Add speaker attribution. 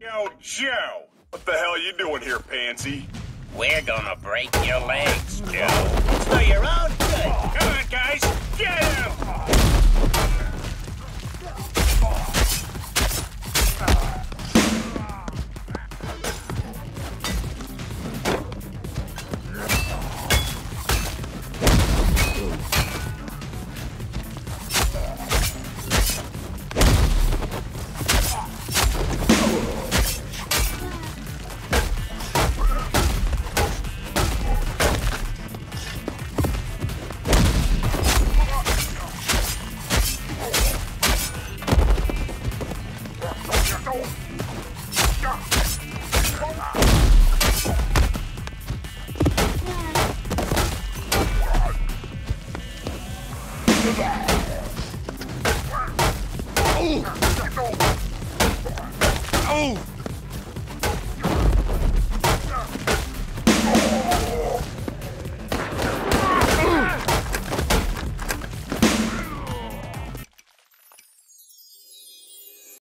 Speaker 1: Yo, Joe! What the hell you doing here, pansy?
Speaker 2: We're gonna break your legs, Joe. It's for your own good.
Speaker 1: Come on, guys! Get him! Oh!